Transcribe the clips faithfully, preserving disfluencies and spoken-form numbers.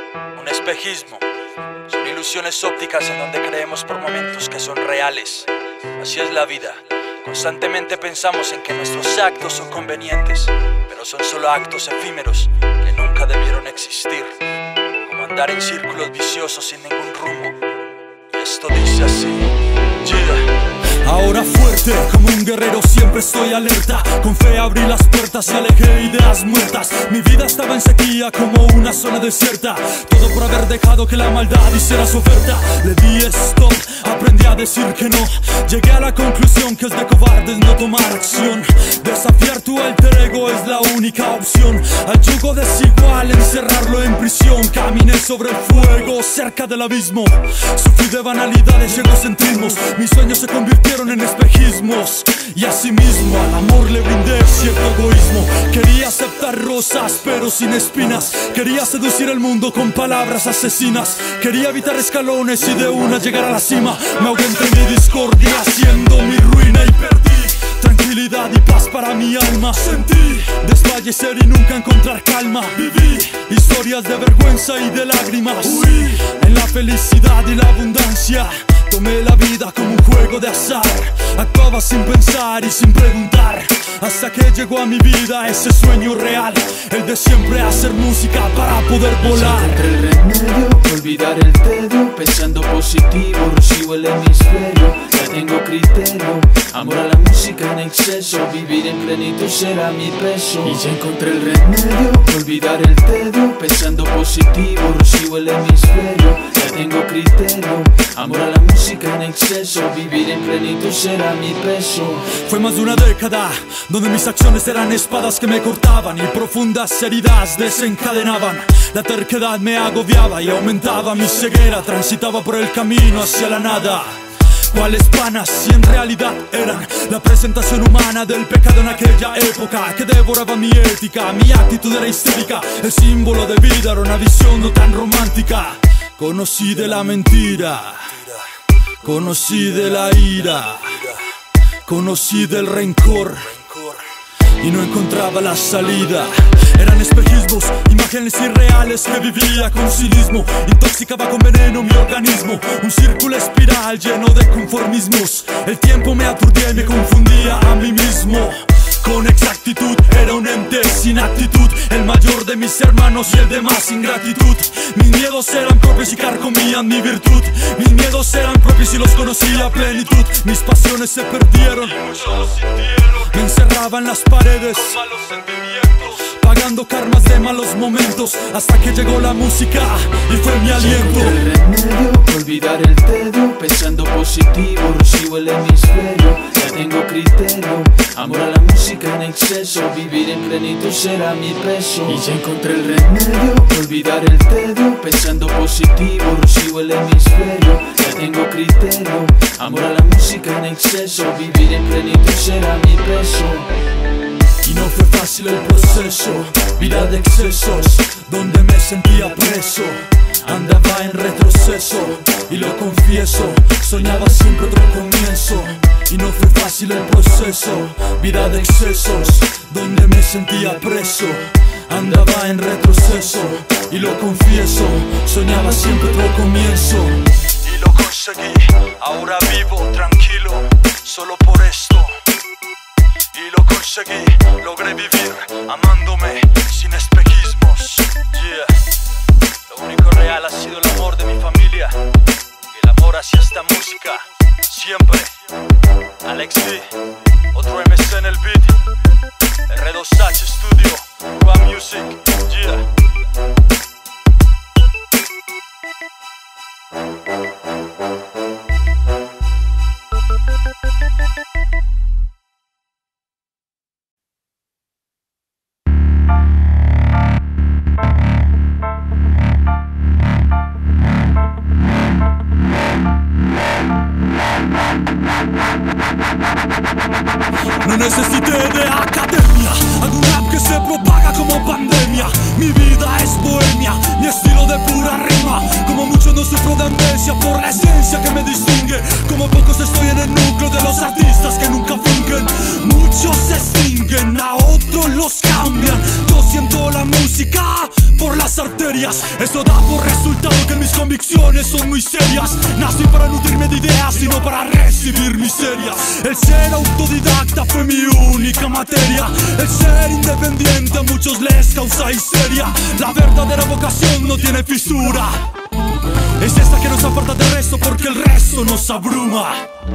un espejismo. Son ilusiones ópticas en donde creemos por momentos que son reales. Así es la vida. Constantemente pensamos en que nuestros actos son convenientes, pero son solo actos efímeros que nunca debieron existir. Como andar en círculos viciosos sin ningún rumbo. Y esto dice así, yeah. Ahora fuerte, como un guerrero siempre estoy alerta. Con fe abrí las puertas y alejé ideas muertas. Mi vida estaba en sequía como una zona desierta. Todo por haber dejado que la maldad hiciera su oferta. Le di stop, aprendí a decir que no. Llegué a la conclusión que es de cobardes no tomar acción. Desafiar tu alter ego es la única opción. Al yugo desigual, encerrarlo en prisión. Caminé sobre el fuego, cerca del abismo. Sufrí de banalidades y egocentrismos. Mis sueños se convirtieron en espejismos. Y asimismo al amor le brindé cierto egoísmo. Quería aceptar rosas pero sin espinas. Quería seducir el mundo con palabras asesinas. Quería evitar escalones y de una llegar a la cima. Me ahogué entre mi discordia, haciendo mi ruina y perdí tranquilidad y paz para mi alma. Sentí desfallecer y nunca encontrar calma. Viví historias de vergüenza y de lágrimas. Huí en la felicidad y la abundancia. Tomé la vida como un juego de azar. Actuaba sin pensar y sin preguntar, hasta que llegó a mi vida ese sueño real, el de siempre hacer música para poder volar. Encontré el remedio, olvidar el dedo. Pensando positivo, recibo el hemisferio. Ya tengo criterio, amor a la música en exceso. Vivir en plenitud será mi peso. Y ya encontré el remedio, olvidar el dedo. Pensando positivo, recibo el hemisferio. Ya tengo criterio, amor a la música en exceso. Vivir en plenitud será mi peso. Fue más de una década donde mis acciones eran espadas que me cortaban y profundas heridas desencadenaban. La terquedad me agobiaba y aumentaba mi ceguera. Transitaba por el camino hacia la nada. ¿Cuáles panas si en realidad eran la presentación humana del pecado en aquella época que devoraba mi ética? Mi actitud era histérica, el símbolo de vida era una visión no tan romántica. Conocí de la mentira, conocí de la ira, conocí del rencor y no encontraba la salida. Eran espejismos, imágenes irreales que vivía con cinismo. Intoxicaba con veneno mi organismo. Un círculo espiral lleno de conformismos. El tiempo me aturdía y me confundía a mí mismo. Con exactitud era un ente sin actitud, el mayor de mis hermanos y el de más ingratitud. Mis miedos eran propios y carcomían mi virtud. Mis miedos eran propios y los conocía a plenitud. Mis pasiones se perdieron, me encerraba en las paredes, pagando karmas de malos momentos, hasta que llegó la música y fue mi aliento. Encontré el remedio, olvidar el dedo. Pensando positivo, recibo el hemisferio. Ya tengo criterio, amor a la música en exceso. Vivir en plenitud será mi peso. Y ya encontré el remedio, olvidar el dedo. Pensando positivo, recibo el hemisferio. Ya tengo criterio, amor a la música en exceso. Vivir en plenitud será mi peso. Y no fue fácil el proceso, vida de excesos, donde me sentía preso. Andaba en retroceso, y lo confieso, soñaba siempre otro comienzo. Y no fue fácil el proceso, vida de excesos, donde me sentía preso. Andaba en retroceso, y lo confieso, soñaba siempre otro comienzo. Y lo conseguí, ahora vivo tranquilo, solo por esto. Y lo conseguí, logré vivir amándome sin espejismos. Yeah. Lo único real ha sido el amor de mi familia y el amor hacia esta música. Siempre. Alex D, otro M C en el beat. R dos H Studio, Raw Music. Yeah. No necesité de academia, hago un rap que se propaga como pandemia. Mi vida es bohemia, mi estilo de pura rima. Como muchos no sufro de amnesia por la esencia que me distingue. Como pocos estoy en el núcleo de los artistas que nunca fingen. Muchos se extinguen, a otros los cambian. Yo siento la música por las arterias. Eso da por resultado que mis convicciones son muy serias. Nací para nutrirme de ideas y no para recibir miserias. El ser autodidacta fue mi única materia. El ser independiente a muchos les causa histeria. La verdadera vocación no tiene fisura. Es esta que nos aparta del resto porque el resto nos abruma.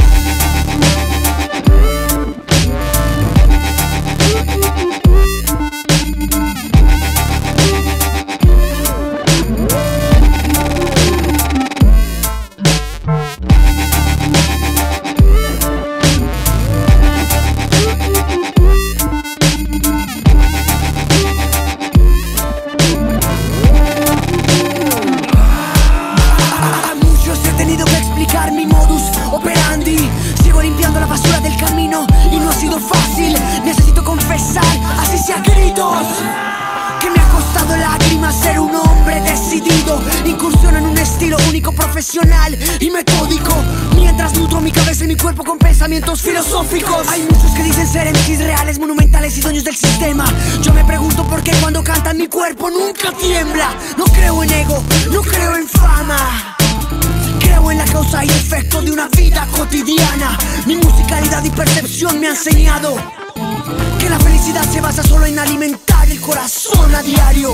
Y metódico, mientras nutro mi cabeza y mi cuerpo con pensamientos filosóficos. Hay muchos que dicen ser M Cs reales, monumentales y dueños del sistema. Yo me pregunto por qué cuando cantan mi cuerpo nunca tiembla. No creo en ego, no creo en fama. Creo en la causa y efecto de una vida cotidiana. Mi musicalidad y percepción me han enseñado que la felicidad se basa solo en alimentar el corazón a diario.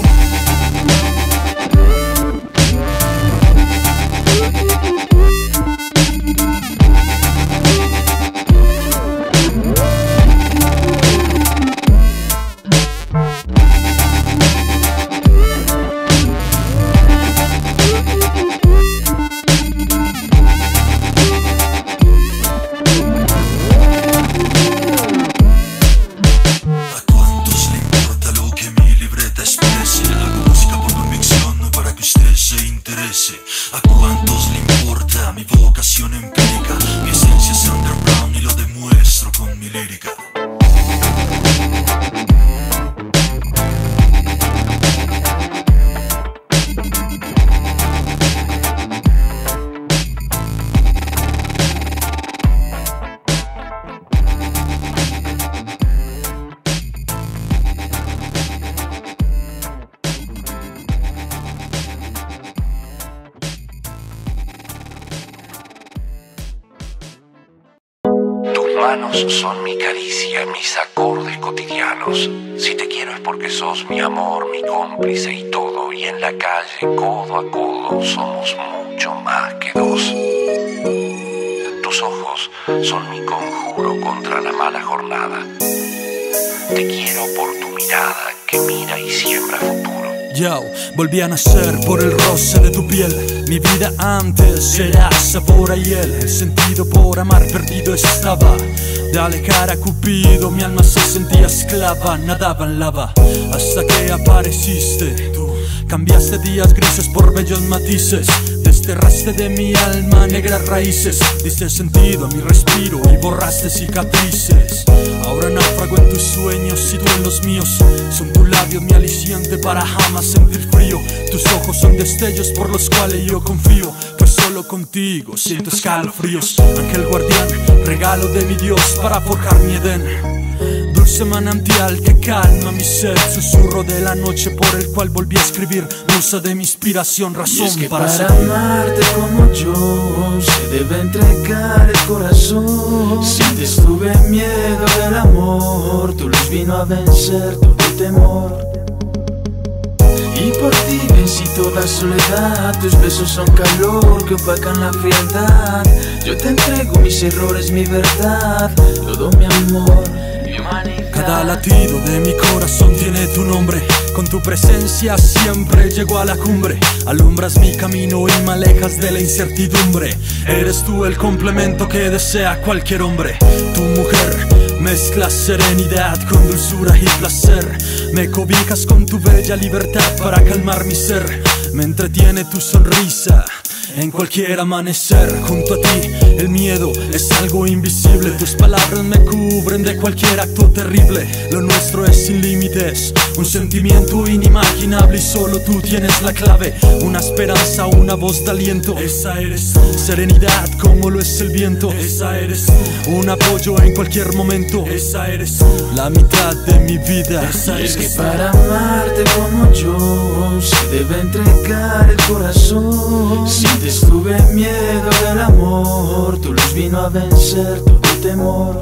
¿A cuántos le importa mi vocación empírica? Mi esencia es underground y lo demuestro con mi lírica. Manos son mi caricia, mis acordes cotidianos. Si te quiero es porque sos mi amor, mi cómplice y todo. Y en la calle, codo a codo, somos mucho más que dos. Tus ojos son mi conjuro contra la mala jornada. Te quiero por tu mirada que mira y siembra futuro. Yo, volví a nacer por el roce de tu piel. Mi vida antes era sabor a hiel. El sentido por amar perdido estaba. Dale cara a Cupido, mi alma se sentía esclava. Nadaba en lava hasta que apareciste. Tú cambiaste días grises por bellos matices. Desterraste de mi alma negras raíces. Diste sentido a mi respiro y borraste cicatrices. Ahora náufrago en tus sueños y tú en los míos. Son tus labios mi aliciente para jamás sentir frío. Tus ojos son destellos por los cuales yo confío. Pues solo contigo siento escalofríos. Ángel guardián, regalo de mi Dios para forjar mi Edén. Dulce manantial que calma mi sed. Susurro de la noche por el cual volví a escribir. Musa de mi inspiración, razón y es que para, para amarte como yo se debe entregar el corazón. Sientes tuve miedo del amor, tu luz vino a vencer todo temor. Y por ti vencí toda soledad. Tus besos son calor que opacan la frialdad. Yo te entrego mis errores, mi verdad, todo mi amor, mi humanidad. Cada latido de mi corazón tiene tu nombre. Con tu presencia siempre llego a la cumbre. Alumbras mi camino y me alejas de la incertidumbre. Eres tú el complemento que desea cualquier hombre. Tu mujer mezclas serenidad con dulzura y placer. Me cobijas con tu bella libertad para calmar mi ser. Me entretiene tu sonrisa En cualquier amanecer junto a ti, el miedo es algo invisible. Tus palabras me cubren de cualquier acto terrible. Lo nuestro es sin límites, un sentimiento inimaginable y solo tú tienes la clave. Una esperanza, una voz de aliento. Esa eres tú. Serenidad como lo es el viento. Esa eres tú. Un apoyo en cualquier momento. Esa eres tú. La mitad de mi vida. Esa es eres que para amarte como yo se debe entregar el corazón. Sientes tuve miedo del amor, tu luz vino a vencer todo temor.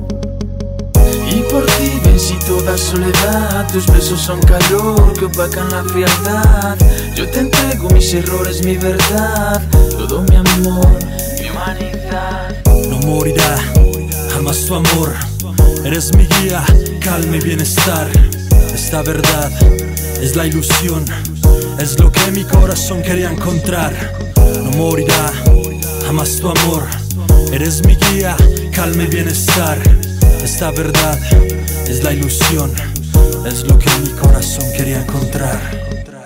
Y por ti vencí toda soledad, tus besos son calor que opacan la frialdad. Yo te entrego mis errores, mi verdad, todo mi amor, mi humanidad. No morirá jamás tu amor, eres mi guía, calma y bienestar. Esta verdad es la ilusión, es lo que mi corazón quería encontrar. No morirá jamás tu amor, eres mi guía, calma y bienestar. Esta verdad es la ilusión, es lo que mi corazón quería encontrar.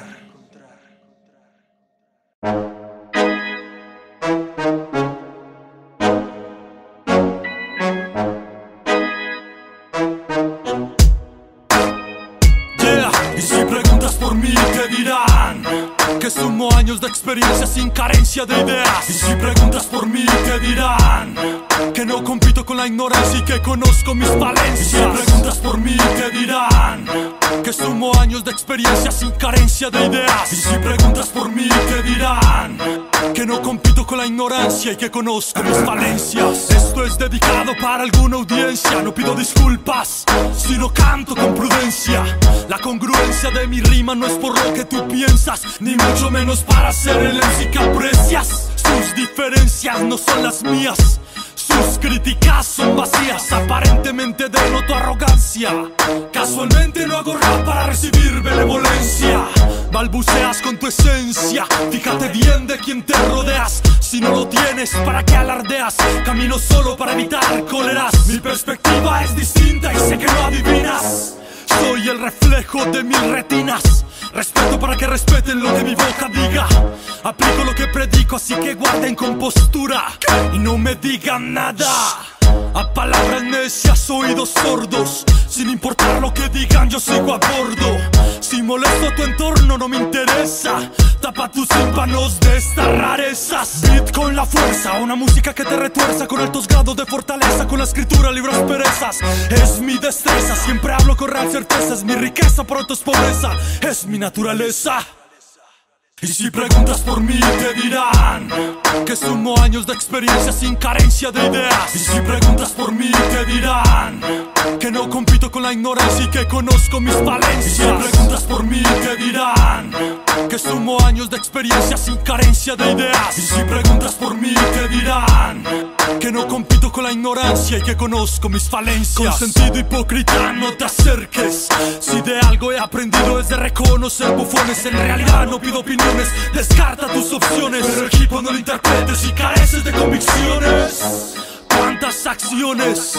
Y si preguntas por mí, te dirán que sumo años de experiencia sin carencia de ideas. Y si preguntas por mí, te dirán que no compito con la ignorancia y que conozco mis falencias. Y si preguntas por mí, te dirán que sumo años de experiencia sin carencia de ideas. Y si preguntas por mí, te dirán que no compito con la ignorancia y que conozco mis falencias. Esto es dedicado para alguna audiencia. No pido disculpas, sino canto con prudencia. La congruencia de mi rima no es por lo que tú piensas, ni mucho menos para ser el M C que aprecias. Sus diferencias no son las mías, sus críticas son vacías. Aparentemente denoto arrogancia, casualmente no hago rap para recibir benevolencia. Balbuceas con tu esencia, fíjate bien de quién te rodeas. Si no lo tienes, ¿para qué alardeas? Camino solo para evitar cóleras. Mi perspectiva es distinta y sé que no adivinas. Soy el reflejo de mil retinas. Respeto para que respeten lo que mi boca diga. Aplico lo que predico, así que guarden compostura y no me digan nada. A palabras necias, oídos sordos. Sin importar lo que digan, yo sigo a bordo. Si molesto a tu entorno, no me interesa. Tapa tus tímpanos de estas rarezas. Beat con la fuerza, una música que te retuerza. Con altos grados de fortaleza, con la escritura libro asperezas. Es mi destreza, siempre hablo con real certeza. Es mi riqueza, pronto es pobreza, es mi naturaleza. Y si preguntas por mí, te dirán que sumo años de experiencia sin carencia de ideas. Y si preguntas por mí, te dirán que no compito con la ignorancia y que conozco mis falencias. Y si preguntas por mí, te dirán que sumo años de experiencia sin carencia de ideas. Y si preguntas por mí, te dirán que no compito con la ignorancia y que conozco mis falencias. Con sentido hipócrita no te acerques. Si de algo he aprendido es de reconocer bufones. En realidad no pido opiniones, descarta tus opciones. Pero el equipo no lo interpretes y careces de convicciones. ¿Cuántas acciones?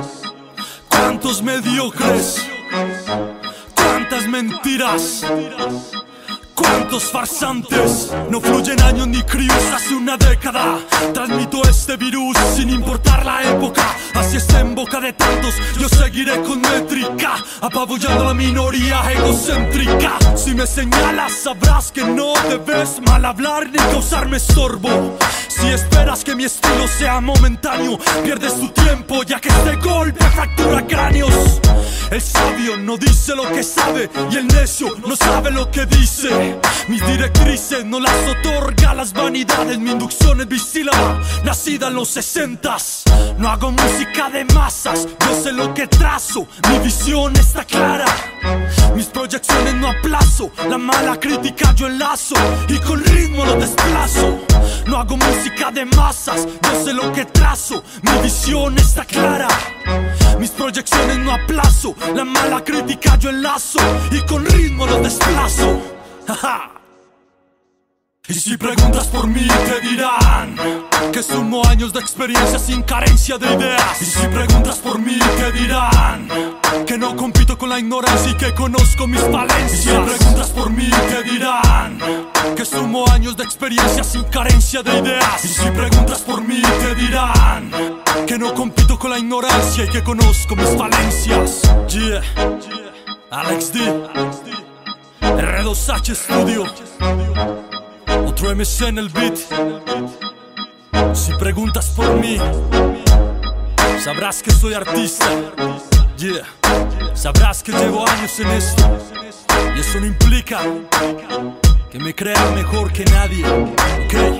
¿Cuántos mediocres? ¿Cuántas mentiras? ¿Cuántos farsantes? No fluyen años ni críos hace una década. Transmito este virus sin importar la época. Así está en boca de tantos, yo seguiré con métrica, apabullando a la minoría egocéntrica. Si me señalas sabrás que no debes mal hablar ni causarme estorbo. Si esperas que mi estilo sea momentáneo, pierdes tu tiempo ya que este golpe fractura cráneos. El sabio no dice lo que sabe y el necio no sabe lo que dice. Mis directrices no las otorga las vanidades. Mi inducción es bisílaba, nacida en los sesentas. No hago música de masas, yo sé lo que trazo. Mi visión está clara, mis proyecciones no aplazo. La mala crítica yo enlazo y con ritmo lo desplazo. No hago música de masas, yo sé lo que trazo. Mi visión está clara, mis proyecciones no aplazo. La mala crítica yo enlazo y con ritmo lo desplazo. Y si preguntas por mí, te dirán que sumo años de experiencia sin carencia de ideas. Y si preguntas por mí, te dirán que no compito con la ignorancia y que conozco mis falencias. Y si preguntas por mí, te dirán porque sumo años de experiencia sin carencia de ideas. Y si preguntas por mí te dirán que no compito con la ignorancia y que conozco mis falencias. Yeah, Alex D, R dos H Studio, otro M C en el beat. Si preguntas por mí, sabrás que soy artista. Yeah, sabrás que llevo años en esto. Y eso no implica que me crea mejor que nadie, ¿ok?